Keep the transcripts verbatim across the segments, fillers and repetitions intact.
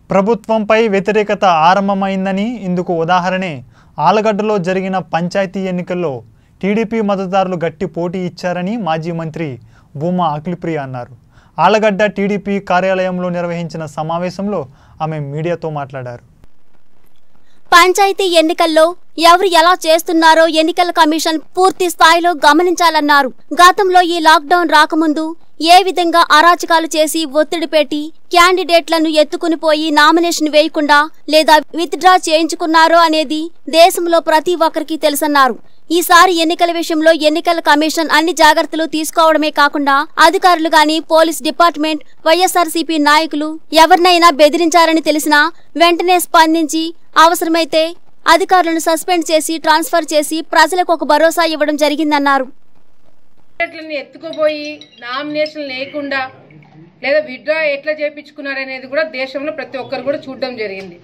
ప్రభుత్వంపై వ్యతిరేకత ఆరంభమైందని ఇందుకు ఉదాహరణే ఆలగడ్డలో జరిగిన పంచాయతీ ఎన్నికల్లో టీడీపీ మద్దతుదారులు గట్టి పోటీ ఇచ్చారని మాజీ మంత్రి భూమా అఖిలప్రియ అన్నారు. ఆలగడ్డ టీడీపీ కార్యాలయంలో నిర్వహించిన సమావేశంలో ఆమె మీడియాతో మాట్లాడారు. పంచాయతీ ఎన్నికల్లో ఎవరు ఎలా చేస్తున్నారో ఎన్నికల కమిషన్ పూర్తి స్థాయిలో గమనించాలన్నారు. గతంలో ఈ లాక్డౌన్ రాకముందు ఏ విధంగా అరాచకాలు చేసి ఒత్తిడి పెట్టి క్యాండిడేట్లను ఎత్తుకుని పోయి నామినేషన్ వేయకుండా లేదా విత్డ్రా చేయించుకున్నారో అనేది దేశంలో ప్రతి ఒక్కరికి తెలుసన్నారు. ఈసారి ఎన్నికల విషయంలో ఎన్నికల కమిషన్ అన్ని జాగ్రత్తలు తీసుకోవడమే కాకుండా అధికారులు గాని పోలీస్ డిపార్ట్మెంట్ వైఎస్ఆర్సీపీ నాయకులు ఎవరినైనా బెదిరించారని తెలిసినా వెంటనే స్పందించి అవసరమైతే అధికారులను సస్పెండ్ చేసి ట్రాన్స్ఫర్ చేసి ప్రజలకు ఒక భరోసా ఇవ్వడం జరిగిందన్నారు. ఎత్తుకుపోయి నామినేషన్ లేకుండా లేదా విత్డ్రా ఎట్లా చేయించుకున్నారనేది కూడా దేశంలో ప్రతి ఒక్కరు కూడా చూడడం జరిగింది.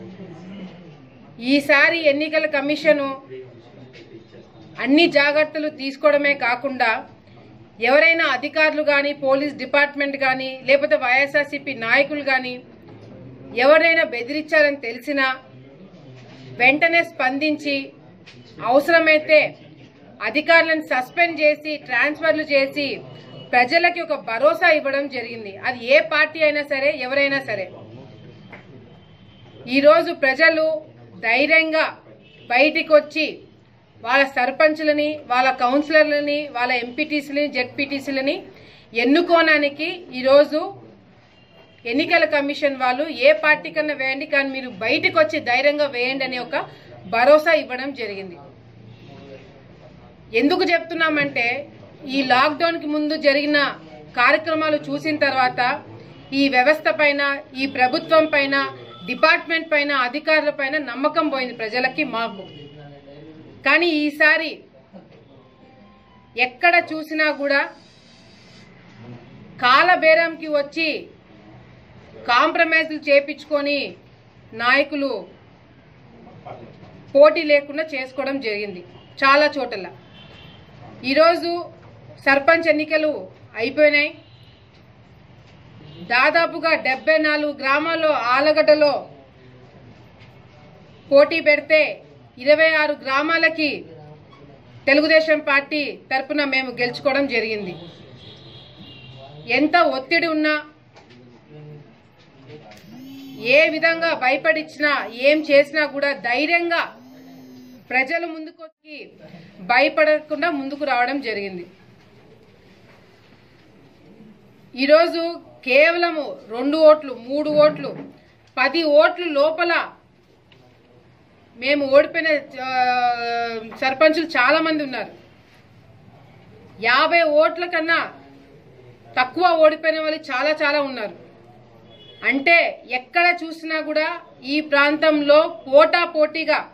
ఈసారి ఎన్నికల కమిషను అన్ని జాగ్రత్తలు తీసుకోవడమే కాకుండా ఎవరైనా అధికారులు కానీ పోలీస్ డిపార్ట్మెంట్ కానీ లేకపోతే వైఎస్ఆర్సీపీ నాయకులు కానీ ఎవరైనా బెదిరించారని తెలిసినా వెంటనే స్పందించి అవసరమైతే అధికారులను సస్పెండ్ చేసి ట్రాన్స్ఫర్లు చేసి ప్రజలకి ఒక భరోసా ఇవ్వడం జరిగింది. అది ఏ పార్టీ అయినా సరే ఎవరైనా సరే. ఈరోజు ప్రజలు ధైర్యంగా బయటికి వచ్చి వాళ్ళ సర్పంచ్లని వాళ్ళ కౌన్సిలర్లని వాళ్ళ ఎంపీటీసీలని జెడ్పీటీసీలని ఎన్నుకోవడానికి ఈరోజు ఎన్నికల కమిషన్ వాళ్ళు ఏ పార్టీ కన్నా వేయండి కానీ మీరు బయటకు వచ్చి ధైర్యంగా వేయండి అనే ఒక భరోసా ఇవ్వడం జరిగింది. ఎందుకు చెప్తున్నామంటే ఈ లాక్డౌన్కి ముందు జరిగిన కార్యక్రమాలు చూసిన తర్వాత ఈ వ్యవస్థ పైన ఈ ప్రభుత్వం పైన డిపార్ట్మెంట్ పైన అధికారుల పైన నమ్మకం పోయింది ప్రజలకి మాకు. కానీ ఈసారి ఎక్కడ చూసినా కూడా కాలబేరంకి వచ్చి కాంప్రమైజ్లు చేపించుకొని నాయకులు పోటీ లేకుండా చేసుకోవడం జరిగింది చాలా చోట్ల. ఈరోజు సర్పంచ్ ఎన్నికలు అయిపోయినాయి. దాదాపుగా డెబ్బై నాలుగు గ్రామాల్లో ఆలగడ్డలో పోటీ పెడితే ఇరవై ఆరు గ్రామాలకి తెలుగుదేశం పార్టీ తరపున మేము గెలుచుకోవడం జరిగింది. ఎంత ఒత్తిడి ఉన్నా ఏ విధంగా భయపడిచ్చినా ఏం చేసినా కూడా ధైర్యంగా ప్రజలు ముందుకొచ్చి భయపడకుండా ముందుకు రావడం జరిగింది. ఈరోజు కేవలము రెండు ఓట్లు మూడు ఓట్లు పది ఓట్లు లోపల మేము ఓడిపోయిన సర్పంచులు చాలా మంది ఉన్నారు. యాభై ఓట్ల కన్నా తక్కువ ఓడిపోయిన వాళ్ళు చాలా చాలా ఉన్నారు. అంటే ఎక్కడ చూసినా కూడా ఈ ప్రాంతంలో పోటా పోటీగా